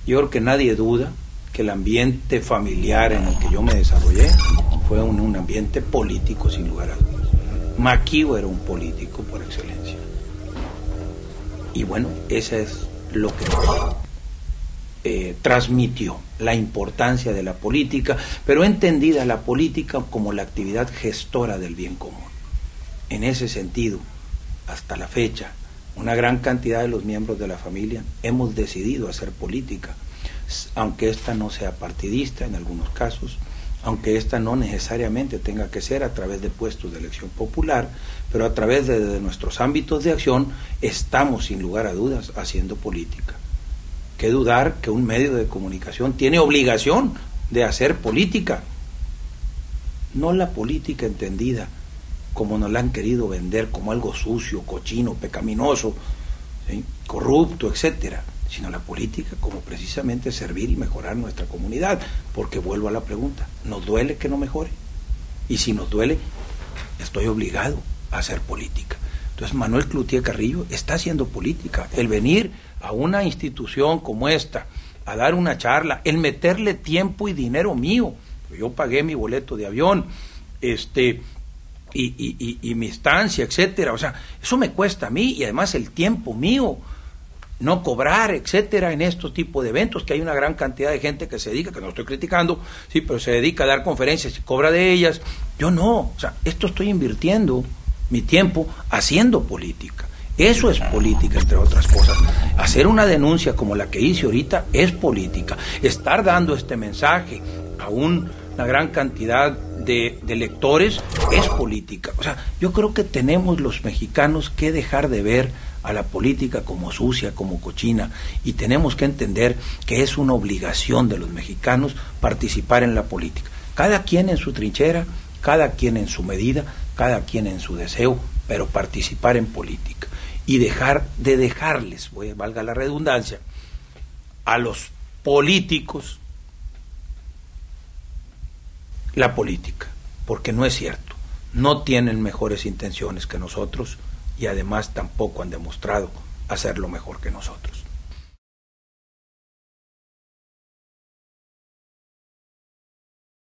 Yo creo que nadie duda que el ambiente familiar en el que yo me desarrollé fue un ambiente político, sin lugar a dudas. Maquío era un político por excelencia. Y bueno, eso es lo que nos transmitió la importancia de la política, pero entendida la política como la actividad gestora del bien común. En ese sentido, hasta la fecha, una gran cantidad de los miembros de la familia hemos decidido hacer política, aunque esta no sea partidista en algunos casos, aunque esta no necesariamente tenga que ser a través de puestos de elección popular, pero a través de nuestros ámbitos de acción estamos sin lugar a dudas haciendo política. Qué dudar que un medio de comunicación tiene obligación de hacer política, no la política entendida como nos la han querido vender, como algo sucio, cochino, pecaminoso, ¿sí?, corrupto, etcétera, sino la política como precisamente servir y mejorar nuestra comunidad, porque vuelvo a la pregunta, ¿nos duele que no mejore? Y si nos duele, estoy obligado a hacer política. Entonces Manuel Cloutier Carrillo está haciendo política. El venir a una institución como esta, a dar una charla, el meterle tiempo y dinero mío, yo pagué mi boleto de avión, y mi estancia, etcétera, o sea, eso me cuesta a mí, y además el tiempo mío, no cobrar, etcétera, en estos tipos de eventos, que hay una gran cantidad de gente que se dedica, que no estoy criticando, sí, pero se dedica a dar conferencias y cobra de ellas. Yo no, o sea, esto estoy invirtiendo mi tiempo haciendo política. Eso es política, entre otras cosas. Hacer una denuncia como la que hice ahorita es política. Estar dando este mensaje a una gran cantidad de lectores es política. O sea, yo creo que tenemos los mexicanos que dejar de ver a la política como sucia, como cochina, y tenemos que entender que es una obligación de los mexicanos participar en la política. Cada quien en su trinchera, cada quien en su medida, cada quien en su deseo, pero participar en política. Y dejar de dejarles, valga la redundancia, a los políticos la política, porque no es cierto, no tienen mejores intenciones que nosotros y además tampoco han demostrado hacerlo mejor que nosotros.